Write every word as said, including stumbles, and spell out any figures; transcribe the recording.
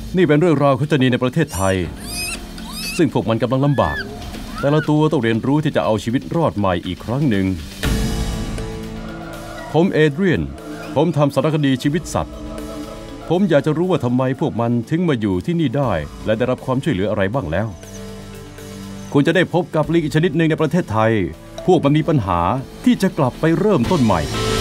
นี่เป็นเรื่องราวของชะนีในประเทศไทยซึ่งพวกมันกำลังลำบากแต่ละตัวต้องเรียนรู้ที่จะเอาชีวิตรอดใหม่อีกครั้งหนึ่งผมเอเดรียนผมทำสารคดีชีวิตสัตว์ผมอยากจะรู้ว่าทำไมพวกมันถึงมาอยู่ที่นี่ได้และได้รับความช่วยเหลืออะไรบ้างแล้วคุณจะได้พบกับลิงอีกชนิดหนึ่งในประเทศไทยพวกมันมีปัญหาที่จะกลับไปเริ่มต้นใหม่